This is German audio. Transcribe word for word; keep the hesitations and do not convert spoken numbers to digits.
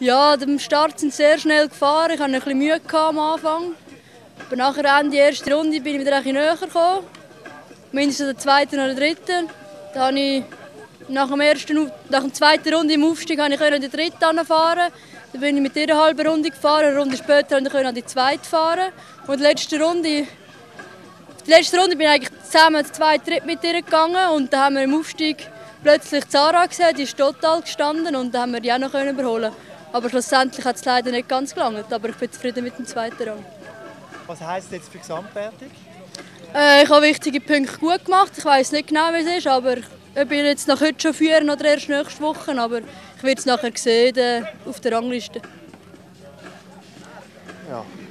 Ja, am Start sind sehr schnell gefahren. Ich hatte ein bisschen Mühe am Anfang. Aber nachher Ende der ersten Runde bin ich wieder ein bisschen näher gekommen. Mindestens der zweiten oder dritten. Da habe ich nach, dem ersten, nach der zweiten Runde im Aufstieg konnte ich an die dritte fahren. Dann bin ich mit ihr eine halbe Runde gefahren. Eine Runde später konnte ich an die zweite fahren. Und die letzte Runde, die letzte Runde bin ich eigentlich zusammen zwei Tritte mit ihr gegangen. Und dann haben wir im Aufstieg plötzlich Zara gesehen, die ist total gestanden. Und dann haben wir die auch noch überholen. Aber schlussendlich hat es leider nicht ganz gelangt. Aber ich bin zufrieden mit dem zweiten Rang. Was heisst das jetzt für die Gesamtwertung? Äh, ich habe wichtige Punkte gut gemacht. Ich weiß nicht genau, wie es ist, aber ich bin jetzt nach heute schon führen oder erst nächste Woche. Aber ich werde es nachher sehen auf der Rangliste. Ja.